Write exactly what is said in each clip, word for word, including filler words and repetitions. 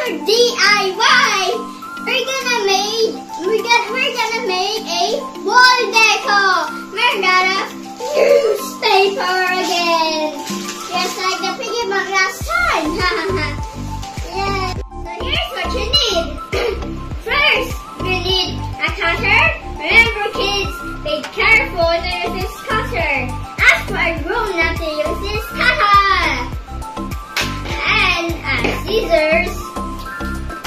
D I Y. We're gonna make we're gonna we're gonna make a wall decor made out of newspaper again. Just like the piggy bank last time. Yeah. So here's what you need. First, we need a cutter. Remember, kids, be careful to use this cutter. Ask for a rule not to use this cutter. And uh, scissors.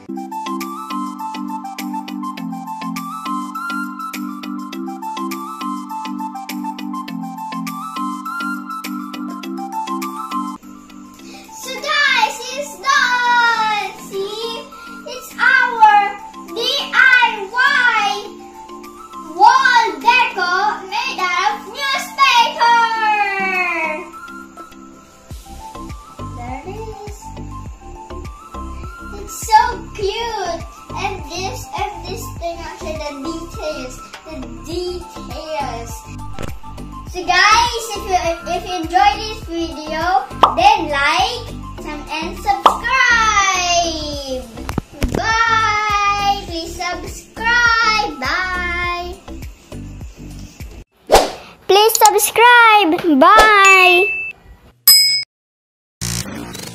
So guys, it's done! See? It's our D I Y wall deco made out of newspaper! There it is. It's so cute! And this, and this thing actually, the details, the details. So guys, if you, if you enjoyed this video, then like and subscribe. Bye. Please subscribe. Bye. Please subscribe. Bye.